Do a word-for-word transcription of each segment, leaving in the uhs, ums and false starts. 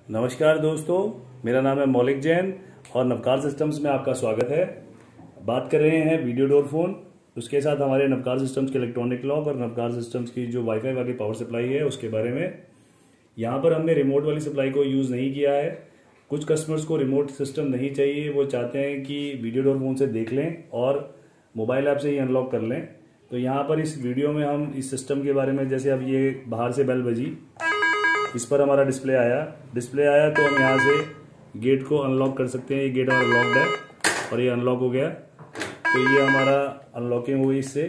नमस्कार दोस्तों, मेरा नाम है मौलिक जैन और नवकार सिस्टम्स में आपका स्वागत है। बात कर रहे हैं वीडियो डोर फोन, उसके साथ हमारे नवकार सिस्टम्स के इलेक्ट्रॉनिक लॉक और नवकार सिस्टम्स की जो वाईफाई वाली पावर सप्लाई है उसके बारे में। यहाँ पर हमने रिमोट वाली सप्लाई को यूज़ नहीं किया है। कुछ कस्टमर्स को रिमोट सिस्टम नहीं चाहिए, वो चाहते हैं कि वीडियो डोर फोन से देख लें और मोबाइल ऐप से ही अनलॉक कर लें। तो यहाँ पर इस वीडियो में हम इस सिस्टम के बारे में, जैसे अब ये बाहर से बेल बजी, इस पर हमारा डिस्प्ले आया डिस्प्ले आया तो हम यहाँ से गेट को अनलॉक कर सकते हैं। ये गेट हमारा लॉक्ड है और ये अनलॉक हो गया, तो ये हमारा अनलॉकिंग हुई इससे,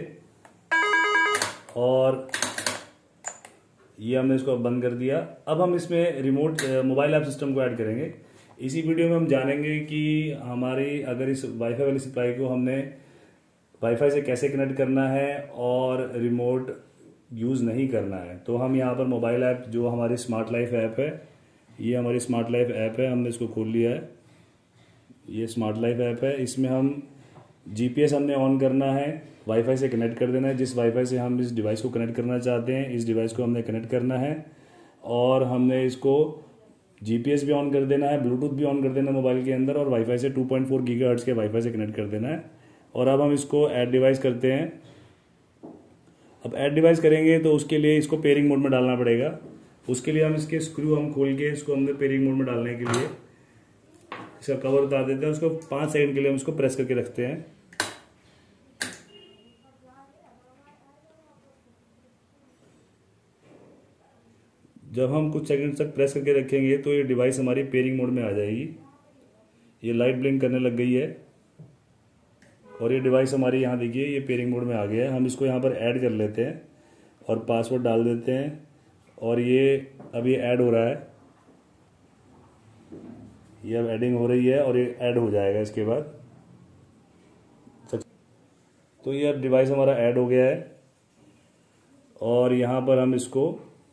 और ये हमने इसको बंद कर दिया। अब हम इसमें रिमोट मोबाइल ऐप सिस्टम को ऐड करेंगे। इसी वीडियो में हम जानेंगे कि हमारी अगर इस वाईफाई वाली सप्लाई को हमने वाईफाई से कैसे कनेक्ट करना है और रिमोट यूज़ नहीं करना है। तो हम यहाँ पर मोबाइल ऐप, जो हमारी स्मार्ट लाइफ ऐप है, ये हमारी स्मार्ट लाइफ ऐप है, हमने इसको खोल लिया है। ये स्मार्ट लाइफ ऐप है, इसमें हम जीपीएस हमने ऑन करना है, वाईफाई से कनेक्ट कर देना है। जिस वाईफाई से हम इस डिवाइस को कनेक्ट करना चाहते हैं, इस डिवाइस को हमने कनेक्ट करना है और हमने इसको जीपीएस भी ऑन कर देना है, ब्लूटूथ भी ऑन कर देना है मोबाइल के अंदर, और वाईफाई से टू पॉइंट फोर गीगाहर्ट्ज के वाईफाई से कनेक्ट कर देना है। और अब हम इसको ऐड डिवाइस करते हैं। अब ऐड डिवाइस करेंगे तो उसके लिए इसको पेयरिंग मोड में डालना पड़ेगा। उसके लिए हम इसके स्क्रू हम खोल के इसको हमने पेयरिंग मोड में डालने के लिए इसका कवर उतार देते हैं। उसको पाँच सेकंड के लिए हम इसको प्रेस करके रखते हैं। जब हम कुछ सेकंड तक प्रेस करके रखेंगे तो ये डिवाइस हमारी पेयरिंग मोड में आ जाएगी। ये लाइट ब्लिंक करने लग गई है और ये डिवाइस हमारी, यहाँ देखिए, ये पेयरिंग मोड में आ गया है। हम इसको यहाँ पर ऐड कर लेते हैं और पासवर्ड डाल देते हैं और ये अब ये ऐड हो रहा है। ये अब एडिंग हो रही है और ये ऐड हो जाएगा इसके बाद। तो ये अब डिवाइस हमारा ऐड हो गया है और यहाँ पर हम इसको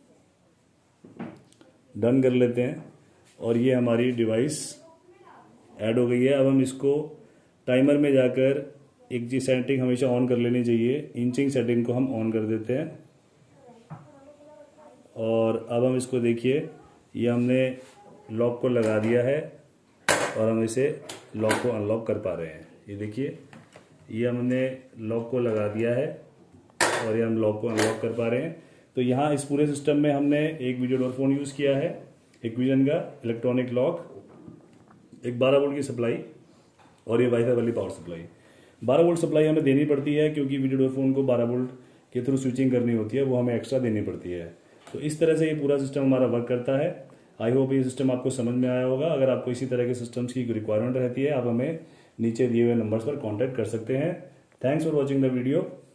डन कर लेते हैं और ये हमारी डिवाइस ऐड हो गई है। अब हम इसको टाइमर में जाकर एक चीज सेटिंग हमेशा ऑन कर लेनी चाहिए, इंचिंग सेटिंग को हम ऑन कर देते हैं। और अब हम इसको देखिए, ये हमने लॉक को लगा दिया है और हम इसे लॉक को अनलॉक कर पा रहे हैं। ये देखिए, ये हमने लॉक को लगा दिया है और ये हम लॉक को अनलॉक कर पा रहे हैं। तो यहाँ इस पूरे सिस्टम में हमने एक वीडियो डोर फोन यूज़ किया है, एक विजन का इलेक्ट्रॉनिक लॉक, एक बारह वोल्ट की सप्लाई और ये वाईफाई वाली पावर सप्लाई। बारह वोल्ट सप्लाई हमें देनी पड़ती है क्योंकि वीडियो डोर फोन को बारह वोल्ट के थ्रू स्विचिंग करनी होती है, वो हमें एक्स्ट्रा देनी पड़ती है। तो इस तरह से ये पूरा सिस्टम हमारा वर्क करता है। आई होप ये सिस्टम आपको समझ में आया होगा। अगर आपको इसी तरह के सिस्टम्स की रिक्वायरमेंट रहती है, आप हमें नीचे दिए हुए नंबर्स पर कॉन्टैक्ट कर सकते हैं। Thanks for watching the video.